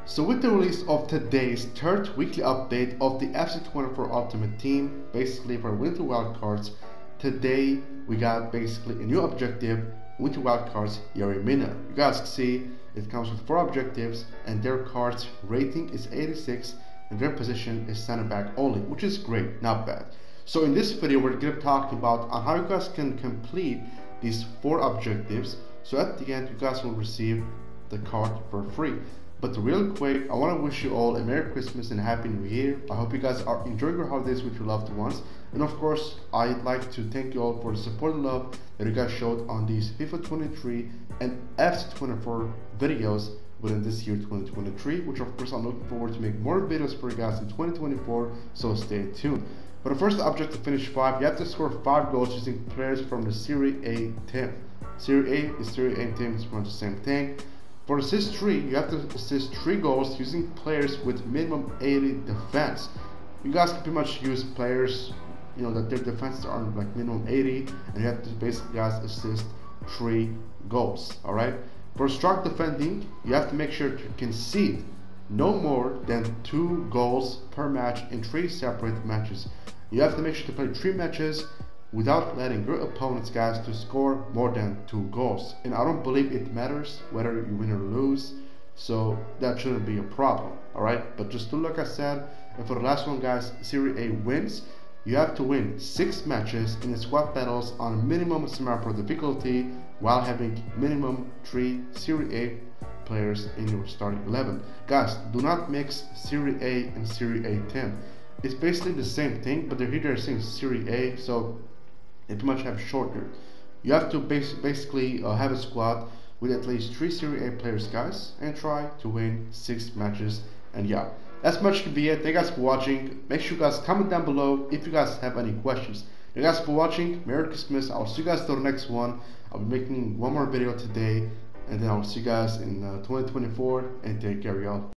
So with the release of today's third weekly update of the FC24 Ultimate Team, basically for Winter Wildcards, today we got basically a new objective, Winter Wildcards Yerry Mina. You guys can see it comes with 4 objectives and their cards rating is 86 and their position is center back only, which is great, not bad. So in this video we're going to be talking about how you guys can complete these 4 objectives. So at the end you guys will receive the card for free. But real quick, I want to wish you all a Merry Christmas and Happy New Year. I hope you guys are enjoying your holidays with your loved ones. And of course, I'd like to thank you all for the support and love that you guys showed on these FIFA 23 and FC24 videos within this year 2023, which of course I'm looking forward to make more videos for you guys in 2024, so stay tuned. But the first object to finish 5, you have to score 5 goals using players from the Serie A team. Serie A is Serie A team, it's the same thing. For assist 3, you have to assist 3 goals using players with minimum 80 defense. You guys can pretty much use players, you know, that their defenses are like minimum 80, and you have to basically guys assist 3 goals. Alright? For strong defending, you have to make sure to concede no more than 2 goals per match in 3 separate matches. You have to make sure to play 3 matches without letting your opponents guys to score more than 2 goals. And I don't believe it matters whether you win or lose, so that shouldn't be a problem. Alright, but just do like I said. And for the last one guys, Serie A wins, you have to win 6 matches in the squad battles on minimum semi-pro difficulty while having minimum 3 Serie A players in your starting 11. Guys, do not mix Serie A and Serie A 10. It's basically the same thing, but they're saying Serie A, so they pretty much have shorter. You have to basically have a squad with at least 3 Serie A players guys and try to win 6 matches. And yeah, that's much to be it. Thank you guys for watching. Make sure you guys comment down below if you guys have any questions. Thank you guys for watching. Merry Christmas. I'll see you guys till the next one. I'll be making one more video today, and then I'll see you guys in 2024, and take care y'all.